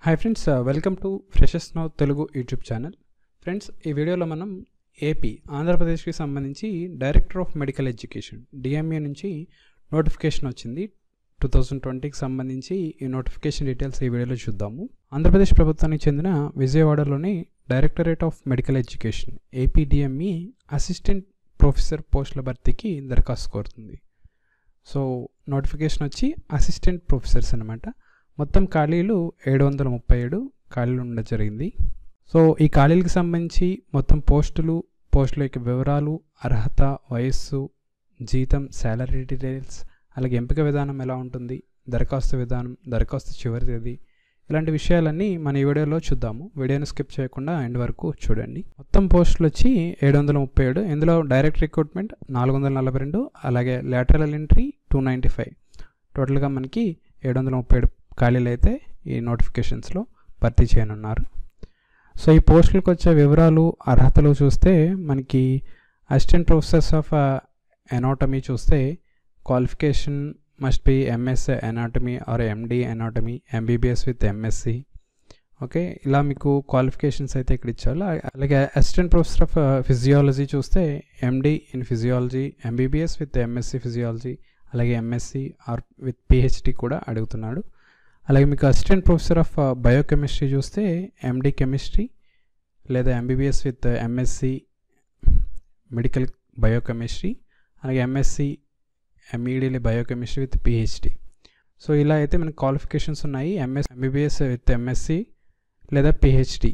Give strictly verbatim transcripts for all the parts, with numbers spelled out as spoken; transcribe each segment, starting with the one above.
Hi friends, welcome to freshes now Telugu YouTube channel. Friends, ఈ వీడియోలో మనం ఏపీ ఆంధ్రప్రదేశ్కి సంబంధించి director of medical education DMA నుంచి నోటిఫికేషన్ వచ్చింది. టూ థౌజండ్ ట్వంటీకి సంబంధించి ఈ నోటిఫికేషన్ డీటెయిల్స్ ఈ వీడియోలో చూద్దాము. ఆంధ్రప్రదేశ్ ప్రభుత్వానికి చెందిన విజయవాడలోని directorate of medical education AP DME assistant professor పోస్టుల భర్తీకి దరఖాస్తు కోరుతుంది. సో నోటిఫికేషన్ వచ్చి అసిస్టెంట్ ప్రొఫెసర్స్ అనమాట. మొత్తం ఖాళీలు ఏడు వందల ముప్పై ఏడు ఖాళీలు ఉండడం జరిగింది. సో ఈ ఖాళీలకు సంబంధించి మొత్తం పోస్టులు, పోస్టుల యొక్క వివరాలు, అర్హత, వయస్సు, జీతం, శాలరీ డీటెయిల్స్, అలాగే ఎంపిక విధానం ఎలా ఉంటుంది, దరఖాస్తు విధానం, దరఖాస్తు చివరి తేదీ, ఇలాంటి విషయాలన్నీ మన ఈ వీడియోలో చూద్దాము. వీడియోని స్కిప్ చేయకుండా ఎండ్ వరకు చూడండి. మొత్తం పోస్టులు వచ్చి ఏడు వందల ముప్పై ఏడు ఇందులో డైరెక్ట్ రిక్రూట్మెంట్ నాలుగు వందల నలభై రెండు అలాగే lateral entry two ninety five టోటల్గా మనకి ఏడు వందల ముప్పై ఏడు ఖాళీలు అయితే ఈ నోటిఫికేషన్స్లో భర్తీ చేయనున్నారు. సో ఈ పోస్టులకు వచ్చే వివరాలు, అర్హతలు చూస్తే మనకి అసిస్టెంట్ ప్రొఫెసర్స్ ఆఫ్ ఎనాటమీ చూస్తే qualification must be MS anatomy or MD anatomy, MBBS with MSc. Okay, ఇలా మీకు క్వాలిఫికేషన్స్ అయితే ఇక్కడ ఇచ్చారు. అలాగే అసిస్టెంట్ ప్రొఫెసర్ ఆఫ్ ఫిజియాలజీ చూస్తే MD in physiology, MBBS with MSc physiology, అలాగే ఎంఎస్సి ఆర్ విత్ పిహెచ్డి కూడా అడుగుతున్నాడు. అలాగే మీకు అసిస్టెంట్ ప్రొఫెసర్ ఆఫ్ బయోకెమిస్ట్రీ చూస్తే ఎండి కెమిస్ట్రీ లేదా MBBS with MSc medical biochemistry, అలాగే MSc MEd biochemistry with PhD. So ఇలా అయితే మనకి క్వాలిఫికేషన్స్ ఉన్నాయి. ఎంఎస్ ఎంబీబీఎస్ విత్ ఎంఎస్సి లేదా పిహెచ్డి,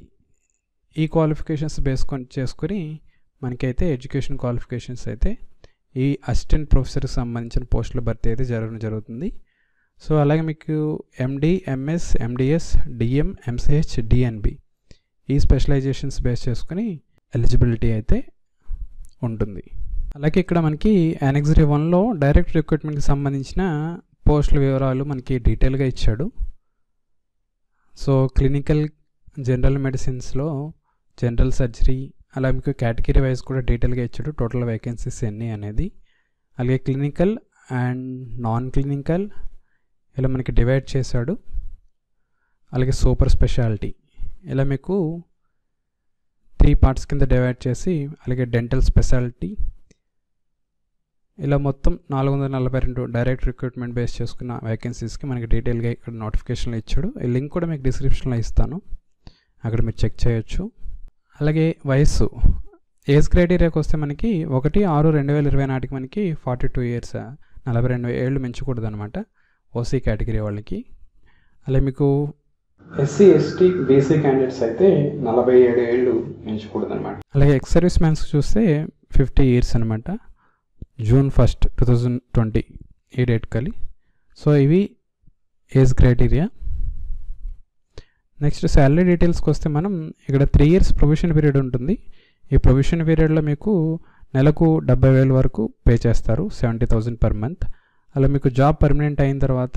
ఈ క్వాలిఫికేషన్స్ బేస్కొని చేసుకొని మనకైతే ఎడ్యుకేషన్ క్వాలిఫికేషన్స్ అయితే ఈ అసిస్టెంట్ ప్రొఫెసర్కి సంబంధించిన పోస్టుల భర్తీ అయితే జరగడం జరుగుతుంది. సో అలాగే మీకు MD, MS, MDS, DM, MCh, DNB ఈ స్పెషలైజేషన్స్ బేస్ చేసుకుని ఎలిజిబిలిటీ అయితే ఉంటుంది. అలాగే ఇక్కడ మనకి యానెక్సరీ వన్లో డైరెక్ట్ రిక్రూట్మెంట్కి సంబంధించిన పోస్టుల వివరాలు మనకి డీటెయిల్గా ఇచ్చాడు. సో క్లినికల్ జనరల్ మెడిసిన్స్లో జనరల్ సర్జరీ, అలా మీకు కేటగిరీ వైజ్ కూడా డీటెయిల్గా ఇచ్చాడు టోటల్ వేకెన్సీస్ ఎన్ని అనేది. అలాగే క్లినికల్ అండ్ నాన్ క్లినికల్ ఇలా మనకి డివైడ్ చేశాడు. అలాగే సూపర్ స్పెషాలిటీ ఇలా మీకు త్రీ పార్ట్స్ కింద డివైడ్ చేసి, అలాగే డెంటల్ స్పెషాలిటీ ఇలా మొత్తం నాలుగు వందల నలభై రెండు డైరెక్ట్ రిక్రూట్మెంట్ బేస్ చేసుకున్న వేకెన్సీస్కి మనకి డీటెయిల్గా ఇక్కడ నోటిఫికేషన్లో ఇచ్చాడు. ఈ లింక్ కూడా మీకు డిస్క్రిప్షన్లో ఇస్తాను, అక్కడ మీరు చెక్ చేయొచ్చు. అలాగే వయస్సు, ఏజ్ క్రైటీరియాకి వస్తే మనకి ఒకటి ఆరు రెండు వేల ఇరవై నాటికి మనకి ఫార్టీ టూ ఇయర్స్ నలభై రెండు ఏళ్ళు మించకూడదు అనమాట ఓసీ కేటగిరీ వాళ్ళకి. అలాగే మీకు ఎస్సీ ఎస్టీ బీసీ క్యాండిడేట్స్ అయితే నలభై ఏడు ఏళ్ళు మించకూడదు అనమాట. అలాగే ఎక్స్ సర్వీస్ మ్యాన్స్ చూస్తే ఫిఫ్టీ ఇయర్స్ అనమాట, June first two thousand twenty ఈ డేట్ కలి. సో ఇవి ఏజ్ క్రైటీరియా. నెక్స్ట్ శాలరీ డీటెయిల్స్కి వస్తే మనం ఇక్కడ త్రీ ఇయర్స్ ప్రొవిషన్ పీరియడ్ ఉంటుంది. ఈ ప్రొవిషన్ పీరియడ్లో మీకు నెలకు డెబ్బై వేల వరకు పే చేస్తారు, సెవెంటీ థౌజండ్ పర్ మంత్. అలా మీకు జాబ్ పర్మనెంట్ అయిన తర్వాత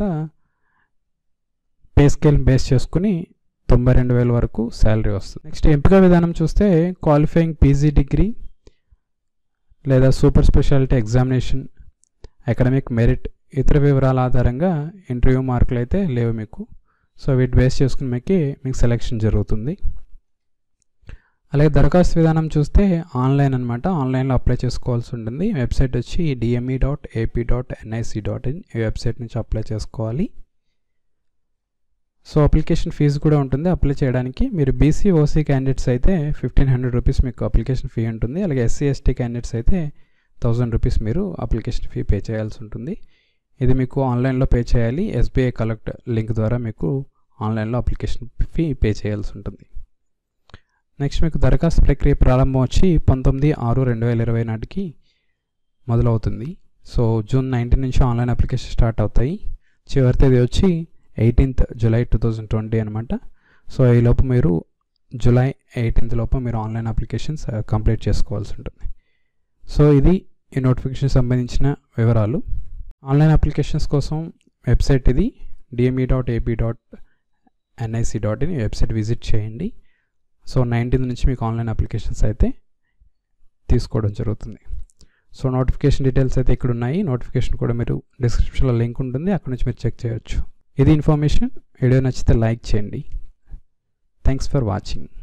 పే స్కేల్ బేస్ చేసుకుని తొంభై రెండు వేల వరకు శాలరీ వస్తుంది. నెక్స్ట్ ఎంపిక విధానం చూస్తే క్వాలిఫైయింగ్ పీజీ డిగ్రీ లేదా super speciality examination, academic merit, ఇతర వివరాల ఆధారంగా ఇంటర్వ్యూ మార్కులు అయితే లేవు మీకు. సో వీటి బేస్ చేసుకుని మీకు మీకు సెలెక్షన్ జరుగుతుంది. అలాగే దరఖాస్తు విధానం చూస్తే ఆన్లైన్ అనమాట, ఆన్లైన్లో అప్లై చేసుకోవాల్సి ఉంటుంది. వెబ్సైట్ వచ్చి DME dot AP dot NIC dot in ఈ వెబ్సైట్ నుంచి అప్లై చేసుకోవాలి. సో అప్లికేషన్ ఫీజు కూడా ఉంటుంది అప్లై చేయడానికి. మీరు బీసీ ఓసీ క్యాండిడేట్స్ అయితే ఫిఫ్టీన్ హండ్రెడ్ రూపీస్ మీకు అప్లికేషన్ ఫీ ఉంటుంది. అలాగే ఎస్సీ ఎస్టీ క్యాండిడేట్స్ అయితే థౌజండ్ రూపీస్ మీరు అప్లికేషన్ ఫీ పే చేయాల్సి ఉంటుంది. ఇది మీకు ఆన్లైన్లో పే చేయాలి. ఎస్బీఐ కలెక్ట్ లింక్ ద్వారా మీకు ఆన్లైన్లో అప్లికేషన్ ఫీ పే చేయాల్సి ఉంటుంది. నెక్స్ట్ మీకు దరఖాస్తు ప్రక్రియ ప్రారంభం వచ్చి పంతొమ్మిది ఆరు రెండు వేల ఇరవై నాటికి మొదలవుతుంది. సో జూన్ నైన్టీన్ నుంచి ఆన్లైన్ అప్లికేషన్ స్టార్ట్ అవుతాయి. చివరి తేదీ వచ్చి eighteenth July two thousand twenty అనమాట. సో ఈ లోపు మీరు జూలై ఎయిటీన్త్ లోపు మీరు ఆన్లైన్ అప్లికేషన్స్ కంప్లీట్ చేసుకోవాల్సి ఉంటుంది. సో ఇది ఈ నోటిఫికేషన్ సంబంధించిన వివరాలు. ఆన్లైన్ అప్లికేషన్స్ కోసం వెబ్సైట్ ఇది DME dot AP dot NIC dot in website visit చేయండి. సో నైన్టీన్త్ నుంచి మీకు ఆన్లైన్ అప్లికేషన్స్ అయితే తీసుకోవడం జరుగుతుంది. సో నోటిఫికేషన్ డీటెయిల్స్ అయితే ఇక్కడ ఉన్నాయి. నోటిఫికేషన్ కూడా మీరు డిస్క్రిప్షన్లో లింక్ ఉంటుంది, అక్కడ నుంచి మీరు చెక్ చేయొచ్చు. ఇది ఇన్ఫర్మేషన్. వీడియో నచ్చితే లైక్ చేయండి, థ్యాంక్స్ ఫర్ వాచింగ్.